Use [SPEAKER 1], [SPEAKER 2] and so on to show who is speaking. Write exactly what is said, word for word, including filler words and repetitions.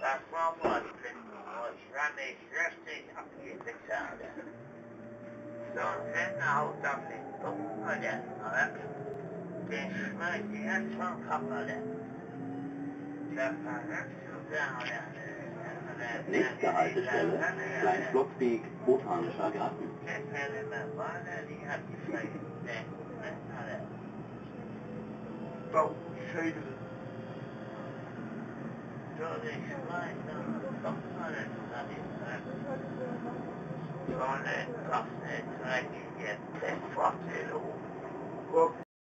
[SPEAKER 1] Das war Wortfinden, wo ich dann nicht richtig abgekriegt habe. So ein Haut auf den Punkt oder den schmeiß ich jetzt vom Kopf oder. Das verrückt du da oder.
[SPEAKER 2] Nächste Haltestelle, Kleinflottweg, Botanischer Garten.
[SPEAKER 1] Ich werde mir wollen, die hat die Freie. Baumschädel. So, ich schmeiß dann Kopf oder so eine Kopf, eine dreckige Pestfottel.